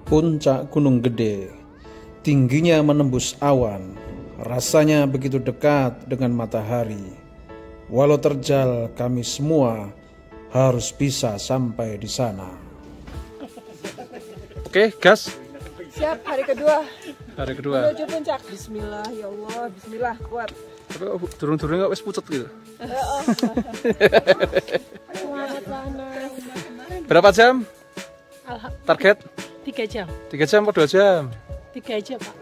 Puncak Gunung Gede, tingginya menembus awan, rasanya begitu dekat dengan matahari. Walau terjal, kami semua harus bisa sampai di sana. Oke, gas. Siap, hari kedua. Hari kedua. Menuju puncak. Bismillah, ya Allah, bismillah, kuat. Tapi turun-turun nggak wes pucet gitu. Selamat panas. Berapa jam? Target? 3 jam. 3 jam atau 2 jam? 3 aja, Pak.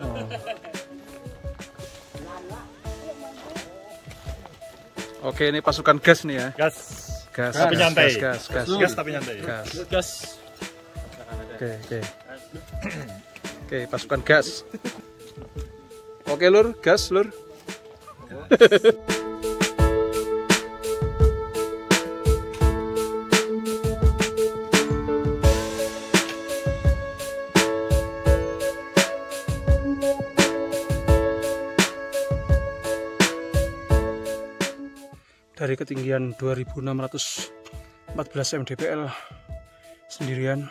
Oke, ini pasukan gas nih ya. Gas. Gas. Tapi nyantai. Gas tapi nyantai. Gas. Oke. Oke, pasukan gas. Oke, Lur, gas, Lur. Dari ketinggian 2614 mdpl sendirian,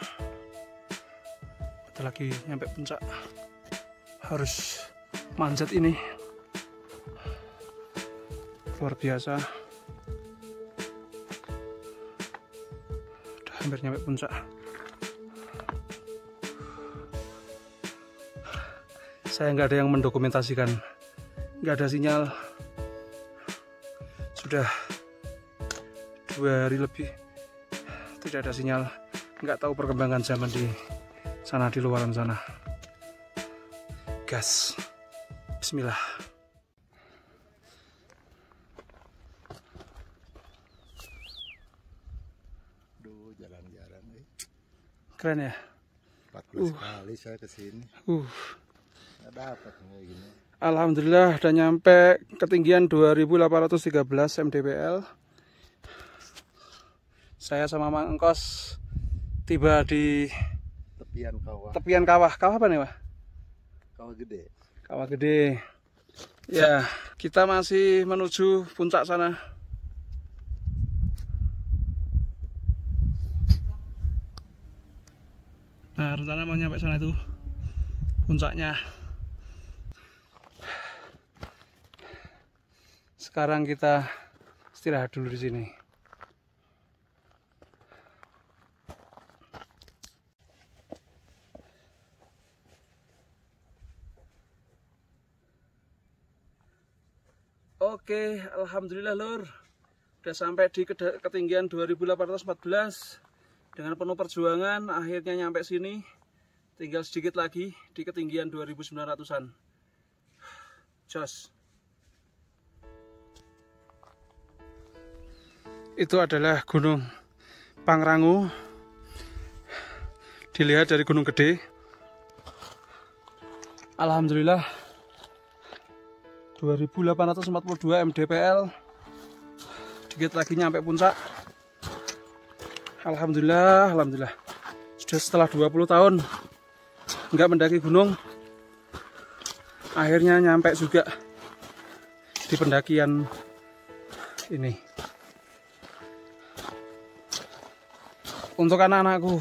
kita lagi nyampe puncak, harus manjat ini, luar biasa. Udah hampir nyampe puncak. Saya nggak ada yang mendokumentasikan, nggak ada sinyal. Sudah 2 hari lebih tidak ada sinyal, nggak tahu perkembangan zaman di sana, di luaran sana. Gas, bismillah. Duh, jalan-jalan Keren ya. 14 kali saya kesini nggak dapat kayak gini. Alhamdulillah udah nyampe ketinggian 2813 mdpl. Saya sama Mang Engkos tiba di tepian kawah. Kawah apa nih, Pak? Kawah Gede. Kawah Gede. Ya, kita masih menuju puncak sana. Nah, rencana mau nyampe sana itu puncaknya. Sekarang kita istirahat dulu di sini. Oke, alhamdulillah Lur. Udah sampai di ketinggian 2814 dengan penuh perjuangan, akhirnya nyampe sini. Tinggal sedikit lagi di ketinggian 2900-an. Jos. Itu adalah Gunung Pangrango, dilihat dari Gunung Gede. Alhamdulillah 2842 mdpl, dikit lagi nyampe puncak. Alhamdulillah sudah setelah 20 tahun nggak mendaki gunung, akhirnya nyampe juga di pendakian ini. Untuk anak-anakku,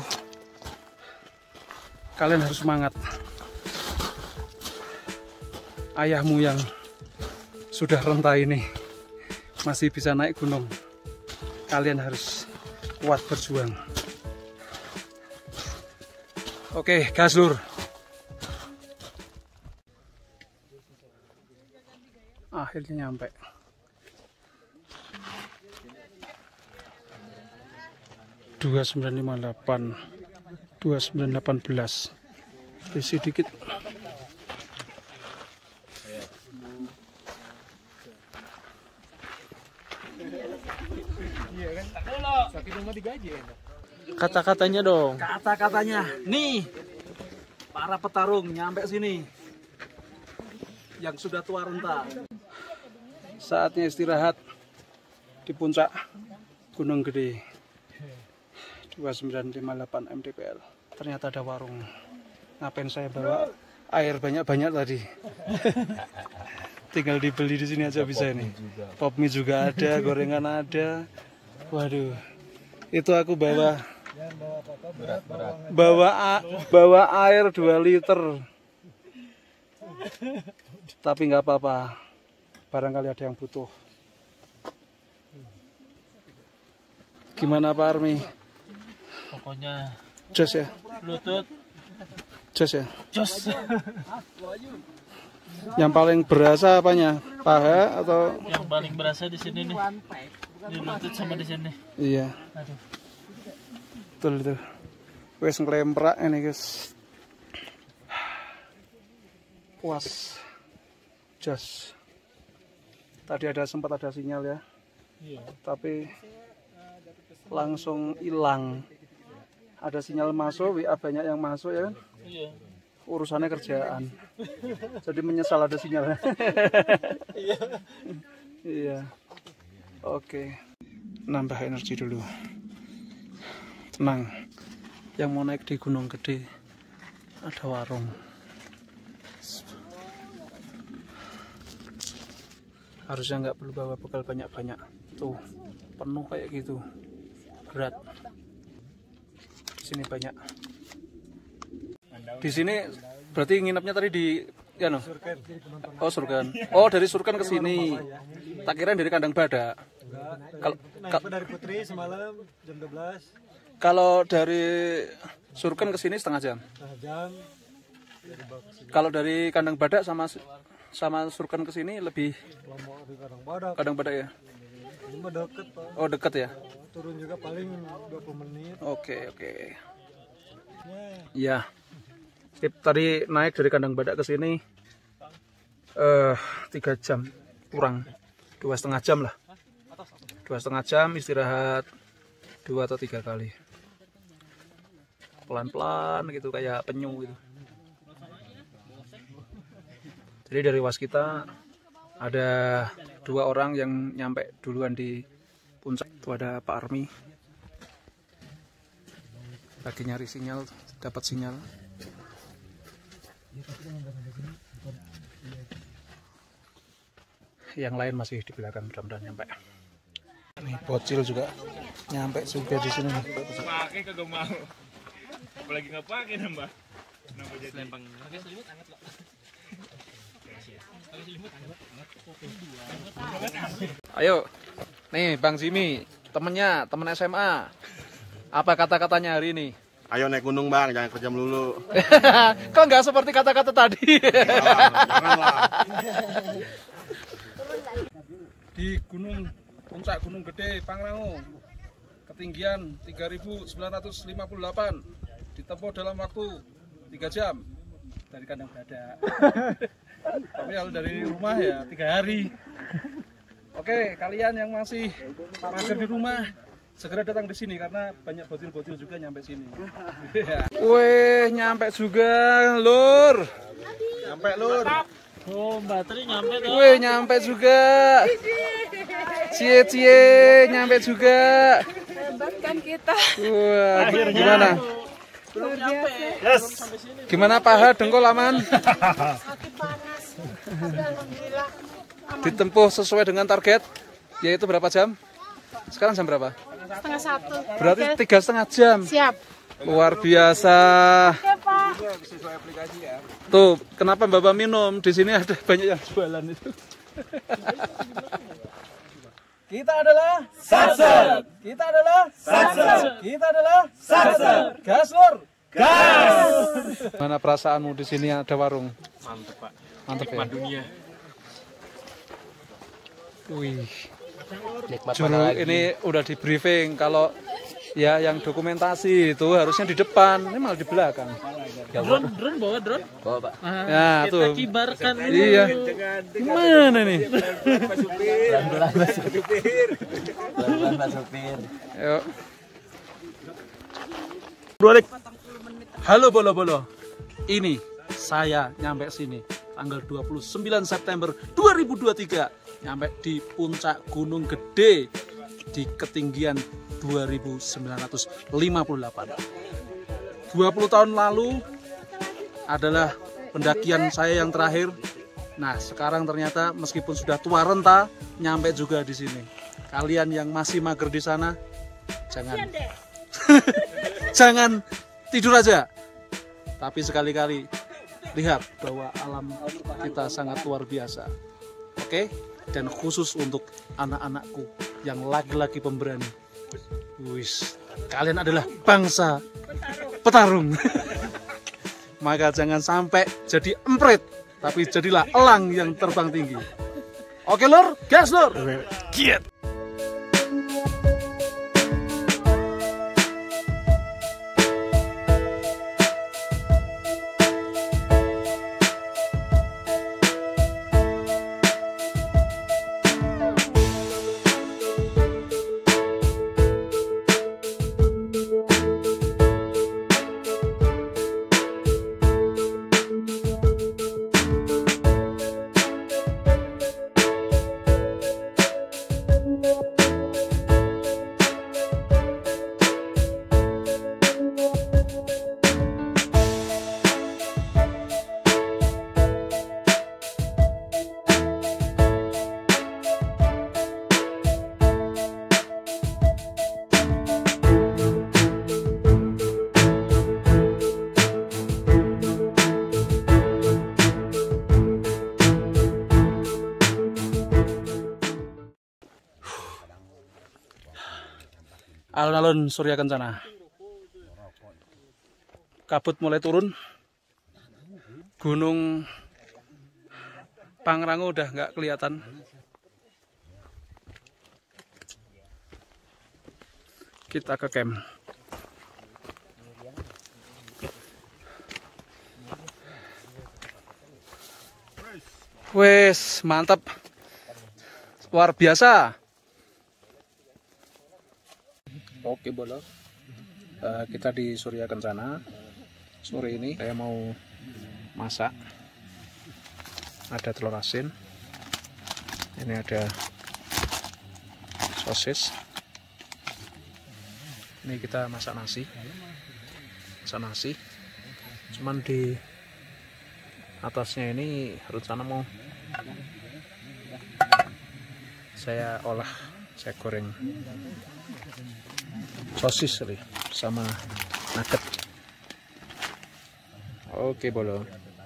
kalian harus semangat. Ayahmu yang sudah renta ini masih bisa naik gunung. Kalian harus kuat berjuang. Oke, gas Lur. Akhirnya nyampe. Dua 2918 isi dikit. Kata-katanya dong. Kata-katanya, nih para petarung nyampe sini yang sudah tua renta. Saatnya istirahat di puncak Gunung Gede 2958 mdpl. Ternyata ada warung. Ngapain saya bawa air banyak-banyak tadi? Tinggal dibeli di sini aja bisa ini. Pop mie juga ada, gorengan ada. Waduh, itu aku bawa Bawa air 2 liter. Tapi nggak apa-apa. Barangkali ada yang butuh. Gimana Pak Armi? Pokoknya Jos ya? lutut Jos ya? jos. Yang paling berasa apanya? Paha atau? Yang paling berasa di sini nih. Di lutut sama di sini. Iya. Aduh. Betul itu. Wes ngelemprak ini guys. Puas. Jos. Tadi sempat ada sinyal ya. Iya. Tapi langsung hilang. Ada sinyal masuk, WA banyak yang masuk ya kan? Iya. Urusannya kerjaan. Jadi menyesal ada sinyalnya. Iya. Iya. Oke. Nambah energi dulu. Tenang. Yang mau naik di Gunung Gede ada warung. Harusnya nggak perlu bawa bekal banyak-banyak. Tuh, penuh kayak gitu. Berat. Di sini banyak. Di sini berarti nginepnya tadi di ya no? Oh, Surgan. Oh, dari Surgan ke sini. Tak kirain dari Kandang Badak. Kalau dari Putri semalam jam 12. Kalau dari Surgan ke sini setengah jam. Setengah jam. Kalau dari Kandang Badak sama Surgan ke sini lebih Lama di Kandang Badak. Kandang Badak ya. Ini mah deket Pak. Oh, dekat ya. Turun juga paling 20 menit. Oke. Ya. Sip, tadi naik dari Kandang Badak ke sini 3 jam kurang. 2,5 jam lah. 2,5 jam istirahat 2 atau 3 kali. Pelan-pelan gitu kayak penyu gitu. Jadi dari waskita ada 2 orang yang nyampe duluan di puncak. Itu ada Pak Armi. Lagi nyari sinyal, dapat sinyal. Yang lain masih di belakang, mudah-mudahan nyampe. Nih bocil juga nyampe juga di sini. Pakai kagak mau. Apalagi nggak pakai nambah. Nambah jadi lempang. Pakai selimut anget loh. Ayo, nih Bang Jimmy, temen SMA. Apa kata-katanya hari ini? Ayo naik gunung Bang, jangan kerja melulu. Kok nggak seperti kata-kata tadi? Janganlah. Di puncak Gunung Gede Pangrango, ketinggian 3.958, ditempuh dalam waktu 3 jam dari Kandang Badak. Tapi kalau dari rumah ya 3 hari. Oke, kalian yang masih mager di rumah segera datang di sini karena banyak bocil-bocil juga nyampe sini. Weh, nyampe juga, Lur. Nyampe Lur. Oh, baterai nyampe tuh. Weh, nyampe juga. Cie, nyampe juga. Hebat kan kita. Wah, gimana? Belum nyampe. Yes. Gimana paha dengkul aman? Sakit panas. Alhamdulillah. Ditempuh sesuai dengan target, yaitu berapa jam? Sekarang jam berapa? 1:30. Berarti 3,5 jam. Siap. Luar biasa. Oke, Pak. Tuh, kenapa Bapak minum? Di sini ada banyak yang jualan itu. Kita adalah Satser. Kita adalah Satser. Kita adalah Satser. Gas, Lur. Gas. Mana perasaanmu di sini ada warung? Mantep Pak. Mantap ya. Dunia. Wih. Juru ini udah di briefing kalau ya yang dokumentasi itu harusnya di depan, ini malah di belakang. Drone bawa drone. Bawa Pak. Ya Kita tuh. kibarkan dulu. Iya. Gimana nih? Pelan-pelan Pak Supir. Pelan-pelan Pak Supir. Yuk. Balik. Halo bolo-bolo. Ini saya nyampe sini tanggal 29 September 2023. Nyampe di puncak Gunung Gede di ketinggian 2.958. 20 tahun lalu adalah pendakian saya yang terakhir. Nah, sekarang ternyata meskipun sudah tua renta, nyampe juga di sini. Kalian yang masih mager di sana, jangan tidur aja. Tapi sekali-kali lihat bahwa alam kita sangat luar biasa. Oke? Dan khusus untuk anak-anakku yang laki-laki pemberani. Wis, kalian adalah bangsa petarung. Maka jangan sampai jadi empret, tapi jadilah elang yang terbang tinggi. Oke lur, gas lur. Giat. Alun-alun Surya Kencana. Kabut mulai turun. Gunung Pangrango udah nggak kelihatan. Kita ke camp. Wes, mantap. Luar biasa. Oke boleh. Kita di Surya Kencana. Sore ini saya mau masak. Ada telur asin. Ini ada sosis. Ini kita masak nasi. Cuman di atasnya ini rencana mau saya olah, saya goreng sosis sama nugget. Oke bolong.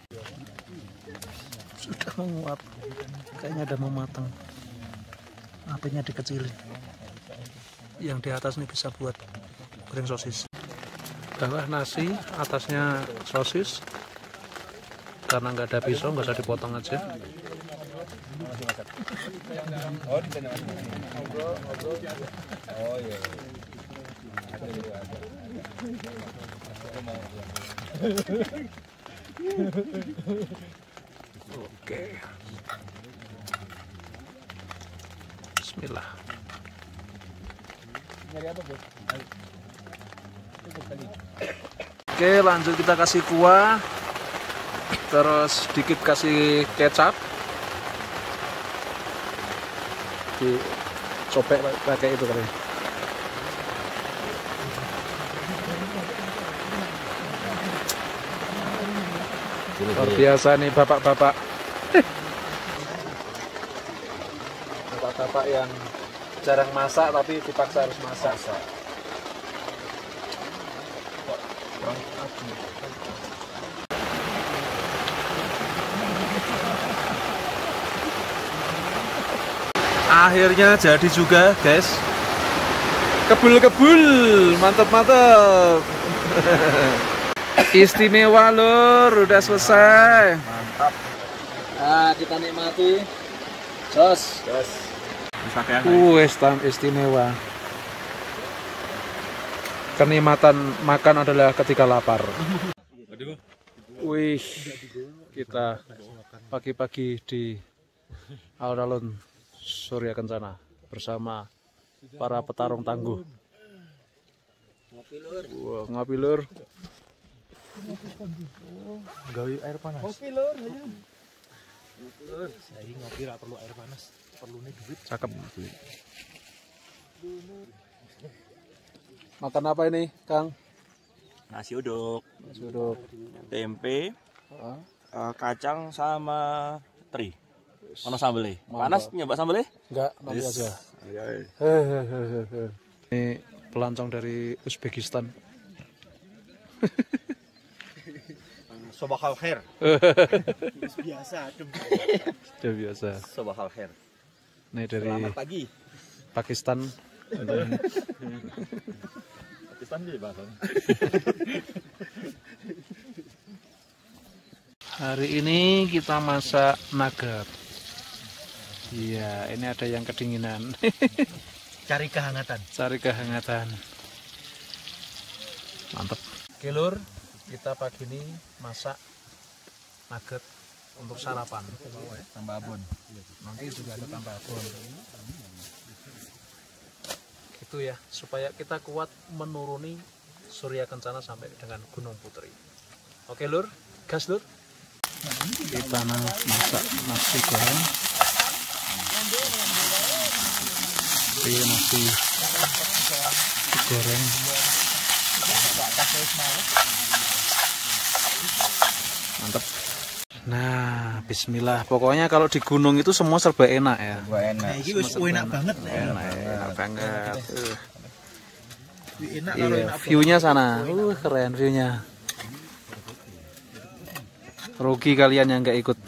Sudah menguap, kayaknya udah mau matang. Apinya dikecilin. Yang di atas ini bisa buat goreng sosis. Bawah nasi, atasnya sosis. Karena nggak ada pisau, nggak usah dipotong aja. Oh iya. Oke. Bismillah. Oke, lanjut kita kasih kuah. Terus sedikit kasih kecap. Dicopek pakai itu kali. Luar biasa nih bapak-bapak. Bapak-bapak yang jarang masak tapi dipaksa harus masak. Akhirnya jadi juga guys. Kebul-kebul, mantap-mantap. Istimewa lur, udah selesai. Mantap. Nah, kita nikmati. Jos. Istimewa. Kenikmatan makan adalah ketika lapar. Wih, kita pagi-pagi di alun-alun Surya Kencana bersama para petarung tangguh. Wah, ngopi lur. Gawe air panas. Ngopi lur, ayo. Saya ngopi ra perlu air panas, perlune duit. Cakep. Makan apa ini, Kang? Nasi uduk, Tempe, kacang sama teri. Ono sambelnya. Panas nyoba sambelnya? Enggak, nanti aja. Ini pelancong dari Uzbekistan. Sobahal khair. Biasa, Sudah biasa. Sobahal khair. Nih dari Selamat pagi. Pakistan. Pakistan di bahasa. Hari ini kita masak nugget. Iya, ini ada yang kedinginan. Cari kehangatan. Cari kehangatan. Mantap. Oke lur, kita pagi ini masak nugget untuk sarapan. Tambah abon. Nanti juga ada tambah abon. Gitu ya, supaya kita kuat menuruni Surya Kencana sampai dengan Gunung Putri. Oke lur, gas lur. Kita masak nasi goreng. Ini nasi goreng. Mantap. Nah, bismillah. Pokoknya kalau di gunung itu semua serba enak ya. Enak. Ini enak banget. Enak banget. Enak Iya, view-nya sana. Keren view-nya. Rugi kalian yang nggak ikut.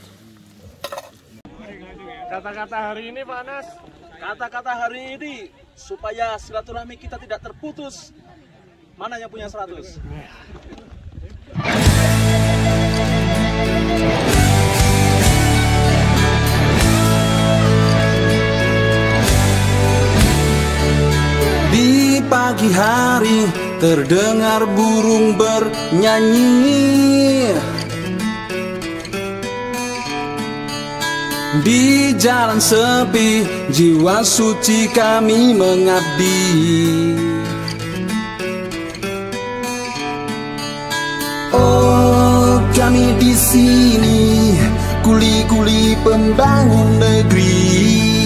Kata-kata hari ini Pak Anas. Kata-kata hari ini supaya silaturahmi kita tidak terputus. Mana yang punya 100? Di pagi hari terdengar burung bernyanyi. Di jalan sepi jiwa suci kami mengabdi. Oh, kami di sini kuli-kuli pembangun negeri.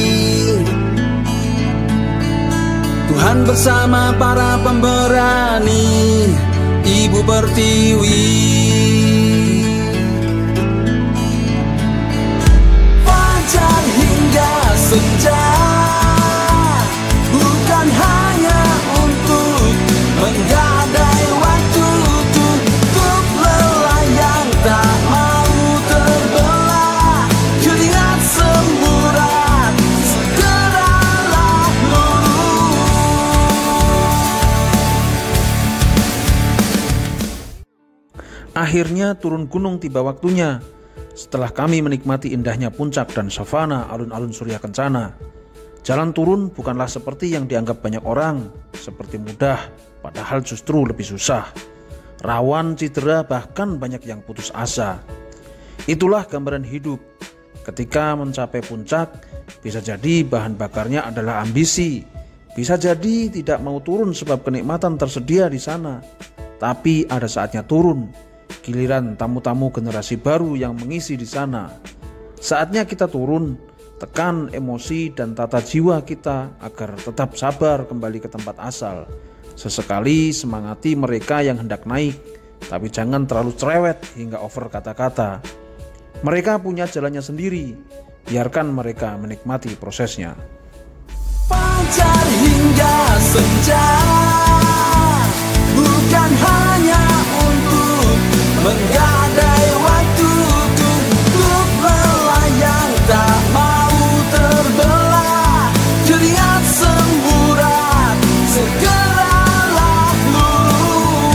Tuhan bersama para pemberani, Ibu Pertiwi. Fajar hingga senja, bukan hanya untuk menggadai waktu, tutup lelah yang tak mau terbelah, keringat semburat, segeralah Akhirnya turun gunung tiba waktunya. Setelah kami menikmati indahnya puncak dan savana alun-alun Surya Kencana. Jalan turun bukanlah seperti yang dianggap banyak orang, seperti mudah, padahal justru lebih susah. Rawan cedera, bahkan banyak yang putus asa. Itulah gambaran hidup. Ketika mencapai puncak, bisa jadi bahan bakarnya adalah ambisi. Bisa jadi tidak mau turun sebab kenikmatan tersedia di sana. Tapi ada saatnya turun. Giliran tamu-tamu generasi baru yang mengisi di sana. Saatnya kita turun, tekan emosi dan tata jiwa kita agar tetap sabar kembali ke tempat asal. Sesekali semangati mereka yang hendak naik, tapi jangan terlalu cerewet hingga over kata-kata. Mereka punya jalannya sendiri, biarkan mereka menikmati prosesnya. Fajar hingga senja, bukan hanya untuk menggadai waktu, tutup lelah yang tak mau terbelah, keringat semburat, segeralah luluh.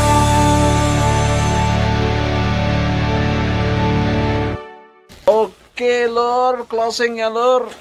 Oke lur, closing ya lur.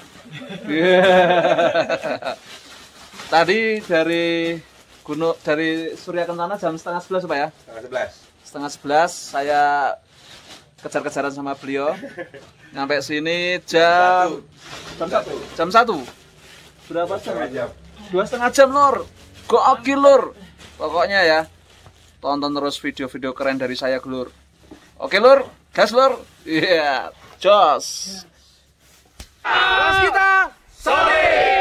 Tadi dari Surya Kencana jam 10:30 Pak ya? 10:30 saya kejar-kejaran sama beliau. Sampai sini jam 1. Berapa jam? 2,5 jam lur. Gokil lur. Pokoknya ya, tonton terus video-video keren dari saya lur. Oke lur, gas lur. Iya, jos. Kita solid.